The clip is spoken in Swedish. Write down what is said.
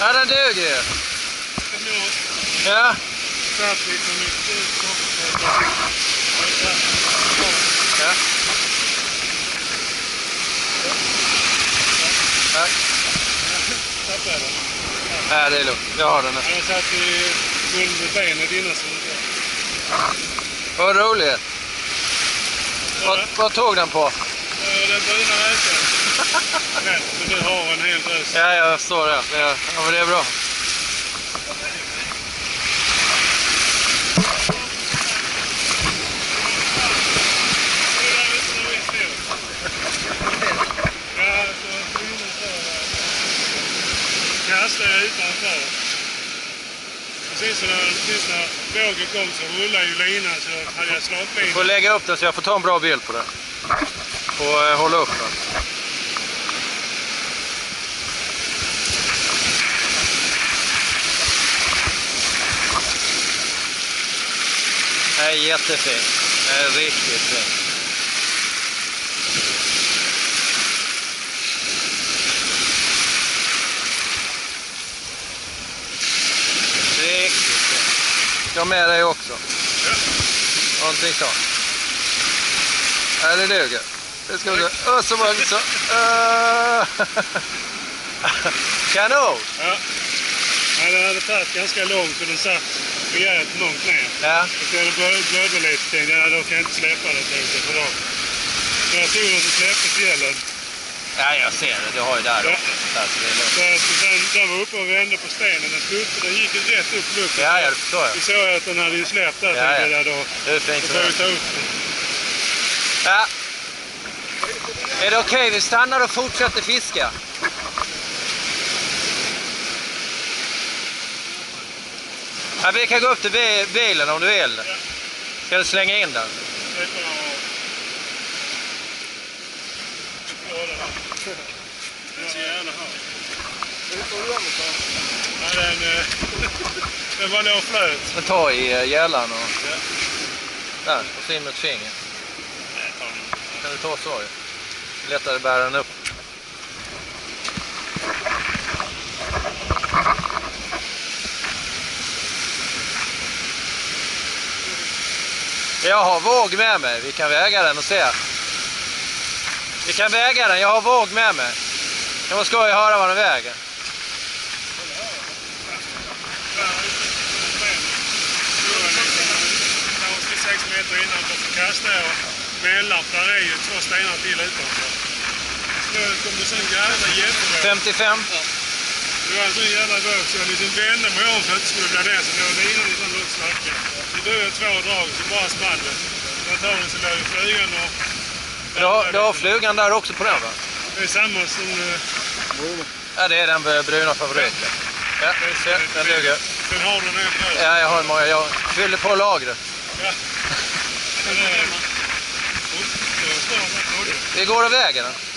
Ja, den duger ju. Ja. Ja. Tack. Ja, det är lugnt. Jag har den här. Jag satt i under benet innan så inte. Vad roligt. Vad tog den på? Den bruna räkan. Men du har en hel drös. Ja, jag står där. Ja, men det är bra. Kastar jag utanför. Precis så när vågen kom så rullade ju linan så hade jag slagbilen. Du får lägga upp den så jag får ta en bra bild på det. Och hålla upp den. Det är jättefint. Det är riktigt fint. Jag har med dig också. Ja. Någonting så. Ja, det duger. Det ska vi se. Och så var det så. Kanon! Ja. Ja, den hade tagit ganska långt och den satt rejält långt ner. Ja. Så jag blödde lite tänkte jag, då kan jag inte släppa det tänkte jag för då. Så jag tog den så släppte fjällen. Ja, jag ser det. Du har ju där då. Ja. Så den var uppe och vände på stenen. Den gick ju rätt upp luften. ja, det förstår jag. Vi såg att den hade ju släppt där. Ja, ja. Då, det är fint. då får vi ta upp den. Ja. Är det okej? Vi stannar och fortsätter fiska. Ja, vi kan gå upp till bilen om du vill. Ja. Ska du slänga in den? Det får jag den så gärna ha. Ja, den var nog flöt. Den tar i gällan och Ja. där, och så in med ett finger. Nej, ta den. Kan du ta så ju. Lättare bära den upp. Jag har våg med mig. Vi kan väga den och se. Vi kan väga den. Jag har våg med mig. Jag måste skoj höra vad den väger. Jag 6 meter innan för kasta och mellan där är ju 2 stenar till utanför. Så kom det sån jävla jättebåt. 55. Det var en sån jävla båt så jag liksom vände mig om för att det skulle bli det. Så jag linan i sån lång slacka. Så drog jag 2 drag så bara small det. Jag tar den så låg flygan och... Du har flugan där också på den, va? Det är samma som... Ja, det är den bruna favoriten. Ja, den duger. Sen har du en hel drös. Ja, jag har många. Jag fyller på lagret. Ja. Vi Vi går av vägen.